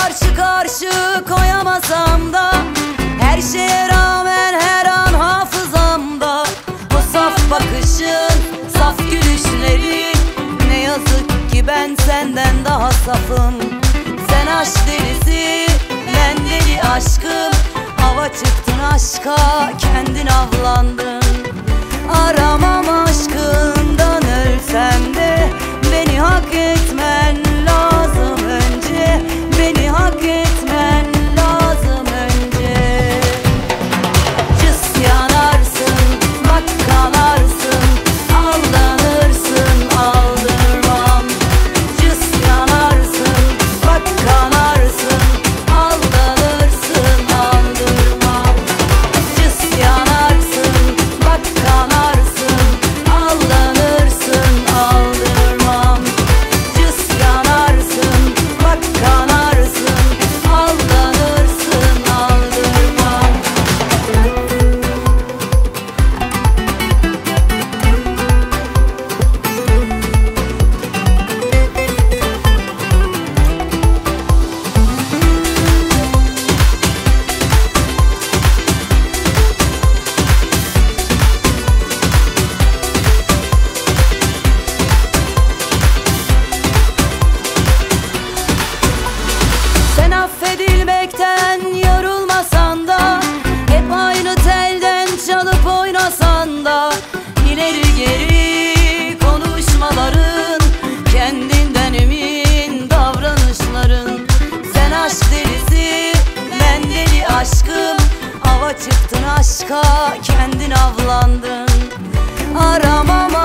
karşı karşı koyamasam da, her şeye rağmen her an hafızamda. O saf bakışın, saf gülüşlerin, ne yazık ki ben senden daha safım. Sen aşk delisi, ben deli aşkım. Ava çıktın aşka, kendin avlandın. Aramam aşkından ölsem de, beni hak etmen lazım önce. Beni hak etmen lazım önce. Cıs yanarsın, bak kanarsın, aldanırsın aldırmam. Cıs yanarsın, bak kanarsın, aldanırsın aldırmam. Cıs yanarsın, bak kanarsın, aldanırsın aldırmam. Cıs yanarsın, bak kanarsın, aldanırsın aldırmam. Sen affedilmekten yorulmasan da, hep aynı telden çalıp oynasan da, ileri geri konuşmaların, kendinden emin davranışların. Sen aşk delisi, ben deli aşkım. Ava çıktın aşka, kendin avlandın. Aramam